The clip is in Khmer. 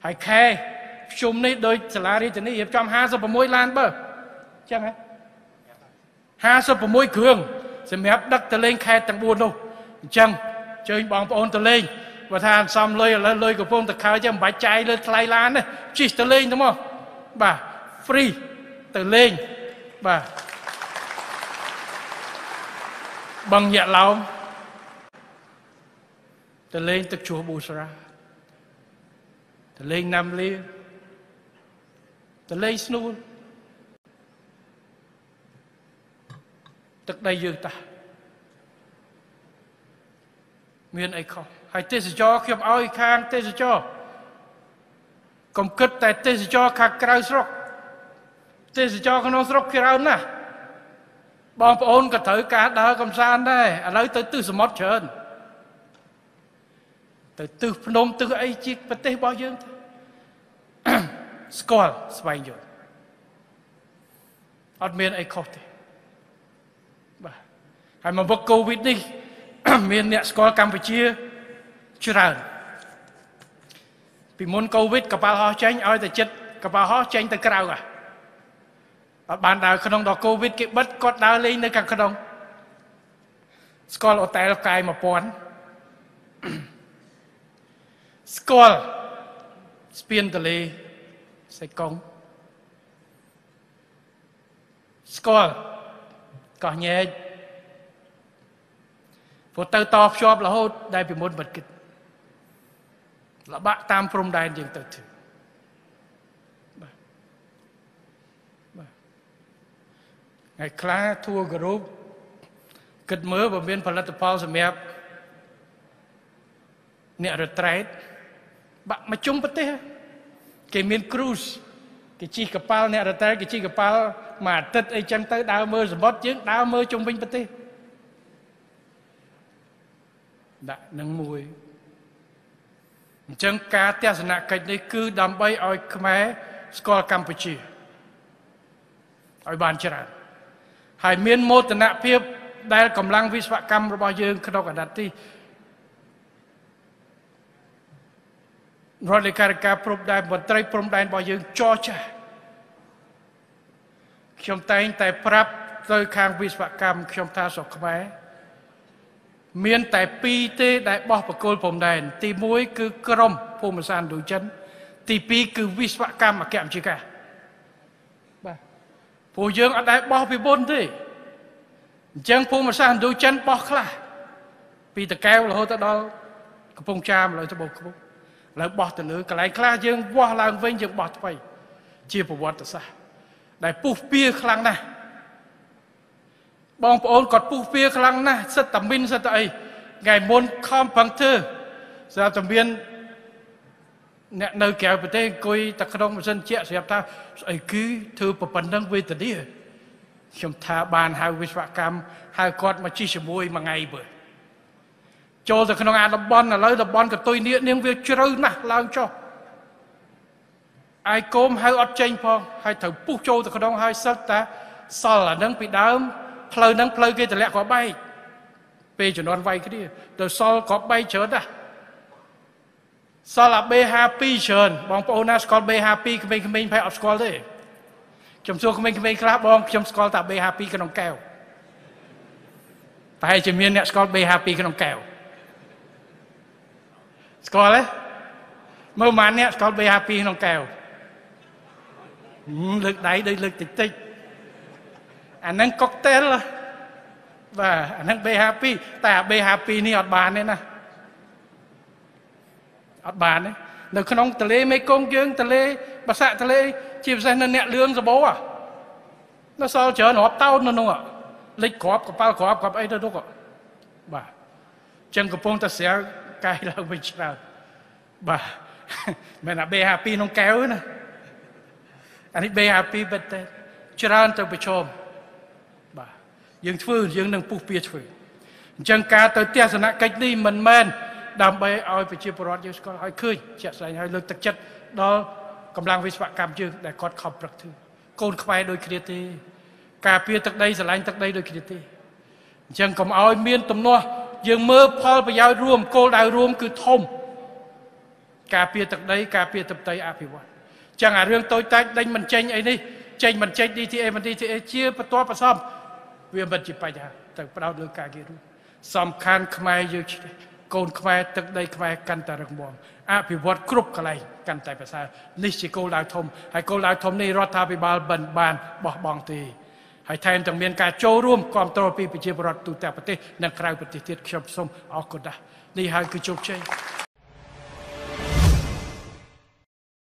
ហើយខែជុំនេះដោយសាលារាជធានីរៀបចំ56 ឡានបើចឹងហ៎56គ្រឿងសម្រាប់ដឹកទៅលេងខេត្តទាំង4នោះអញ្ចឹងជើញបងប្អូនទៅលេងបើថាសំលុយឥឡូវលុយកំពុងតែខើចឹងមិនបាច់ចាយលើថ្លៃឡានទេជិះទៅលេងទៅមកបាទ free ទៅលេងបាទបឹងញាក់ឡោមទៅលេងទឹកជ្រោះប៊ូស្រាទៅលេងណាំលាទៅលេងស្នួលទឹកដីយើងតាមានអីខុសហើយទេសចរខ្ញុំឲ្យខាងទេសចរកុំគិតតែទេសចរខាងក្រៅស្រុកទេសចរក្នុងស្រុកច្រើនណាស់បងប្អូនក៏ត្រូវការដើរកំសាន្តដែរឥឡូវទៅទិសសមុទ្រច្រើនទៅទិសភ្នំទិសអីជាប្រទេសរបស់យើងស្គាល់ស្វែងយល់អត់មានអីខុសទេបាទហើយមកវឹកកូវីដនេះមានអ្នកស្គាល់កម្ពុជាច្រើនពីមុនកូវីដកប៉ាល់ហោះចេញឲ្យតែចិត្តកប៉ាល់ហោះចេញទៅក្រៅអត់បានដើរក្នុងដល់កូវីដគេបិទគាត់ដើរលេងនៅខាងក្នុងស្គាល់អូតែលកាយ1000ស្គាល់ស្ពានទន្លេសៃកុងស្គាល់កោះញែកព្រោះទៅតភ្ជាប់រហូតដែលពីមុនមិនគិតលបាក់តាមព្រំដែនយើងទៅធ្វើថ្ងៃខ្លះធួគោរពគិតមើលបើមានផលិតផលសម្រាប់អ្នករត្រែតបាក់មកជុំប្រទេសគេមាន cruise គេជិះកប៉ាល់អ្នករត្រែតគេជិះកប៉ាល់មួយអាទិត្យអីចឹងទៅដើរមើលសមុទ្រយើងដើរមើលជុំវិញប្រទេសដាក់នឹងមួយអញ្ចឹងការទស្សនកិច្ចនេះគឺដើម្បីឲ្យខ្មែរស្គាល់កម្ពុជាឲ្យបានច្រើនហើយមានមោទនភាពដែលកម្លាំងវិស្វកម្មរបស់យើងក្នុងអាណត្តិនេះរដ្ឋលេខាធិការព្រំដែនមន្ត្រីព្រំដែនរបស់យើងចរចាខ្ញុំតែងតែប្រាប់ទៅខាងវិស្វកម្មខ្ញុំថាស្រុកខ្មែរមានតែ2ទេដែលបោះបកគោលព្រំដែនទី1គឺក្រមភូមិសាស្ត្រឥណ្ឌូចិនទី2គឺវិស្វកម្មអគ្គមជ្ឈការបាទព្រោះយើងអត់ដែលបោះពីមុនទេអញ្ចឹងភូមិសាស្ត្រឥណ្ឌូចិនបោះខ្លះពីតកែវរហូតដល់កំពង់ចាមឥឡូវត្បូងឃ្មុំឥឡូវបោះទៅលើកន្លែងខ្លះយើងវាស់ឡើងវិញយើងបោះថ្មីជាប្រវត្តិសាស្ត្រដែលពុះពៀខ្លាំងណាស់បងប្អូនគាត់ពុះពៀខ្លាំងណាស់សិតតាមីនសិតអីថ្ងៃមុនខំប្រឹងធ្វើស្រាប់តែមានអ្នកនៅក្រៅប្រទេសអង្គុយតែក្នុងម៉ាស៊ីនជាក់ស្រាប់ថាស្អីគឺធ្វើប៉ុណ្ណឹងវេទនាខ្ញុំថាបានហៅវិស្វកម្មហៅគាត់មកជិះជាមួយមួយថ្ងៃបើចូលទៅក្នុងអាតំបន់ឥឡូវតំបន់កតុយនាងវាជ្រៅណាស់ឡើងចុះអាយគោមហៅអត់ចេញផងហើយត្រូវពុះចូលទៅក្នុងហើយសិតតាសល់អានឹងពីដើមផ្លូវហ្នឹងផ្លូវគេតម្លាក់គ្រាប់បែកពេលជំនាន់វាយគ្នាទៅសល់គ្រាប់បែកច្រើនណាស់សល់អា B52 ច្រើនបងប្អូនណាស្គាល់ B52 ក្មេងៗផែអត់ស្គាល់ទេខ្ញុំសួរក្មេងៗខ្លះបងខ្ញុំស្គាល់តែ B52 ក្នុងកែវប្រហែលជាមានអ្នកស្គាល់ B52 ក្នុងកែវស្គាល់ទេមើលម៉ានអ្នកស្គាល់ B52 ក្នុងកែវលើកដៃដូចលើកតិចតិចអាហ្នឹងកុកតេលបាទអាហ្នឹង B52 តែអា B52 នេះអត់បានទេណាអត់បានទេនៅក្នុងទន្លេមេគង្គយើងទន្លេបាសាក់ទន្លេជាពិសេសនៅអ្នកលឿងសបោនៅសល់ច្រើនរាប់តោននៅនោះលិចក្របកប៉ាល់ក្របអីទៅនោះបាទចឹងកំពុងតែស្រាវកាយឡើងវិញច្រើនបាទមិនអា B52 ក្នុងកែវណាអានេះ B52 បិទតែច្រើនទៅប្រឈមបាទយើងធ្វើយើងនឹងពុះពៀធ្វើអញ្ចឹងការទៅទស្សនកិច្ចនេះមិនមែនដើម្បីឲ្យប្រជាពលរដ្ឋយើងស្គាល់ឲ្យឃើញជាក់ស្ដែងឲ្យលើកទឹកចិត្តដល់កម្លាំងវិស្វកម្មយើងដែលគាត់ខំប្រឹកធ្វើកូនខ្មែរដូចគ្នាទេការពារទឹកដីស្រឡាញ់ទឹកដីដូចគ្នាទេអញ្ចឹងកុំឲ្យមានទំនាស់យើងមើលផលប្រយោជន៍រួមគោលដៅរួមគឺធំការពារទឹកដីការពារទឹកដីអភិវឌ្ឍចឹងអារឿងតូចតាចដេញមិនចេញអីនេះចេញមិនចេញ DTA មិន DTA ជាបន្ទាប់បន្សំវាមិនជាបញ្ហាទៅផ្ដោតលើការងាររួមសំខាន់ខ្មែរយើងកូនខ្មែរទឹកដីខ្មែរកាន់តែរឹងមាំអភិវឌ្ឍគ្រប់កន្លែងកាន់តែប្រសើរនេះជាគោលដៅធំហើយគោលដៅធំនេះរដ្ឋាភិបាលមិនបានបោះបង់ទេហើយថែមទាំងមានការចូលរួមគ្រប់គ្រងពីប្រជាពលរដ្ឋទូទាំងប្រទេសនិងក្រៅប្រទេសទៀតខ្ញុំសូមអរគុណដែរនេះហើយគឺជោគជ័យ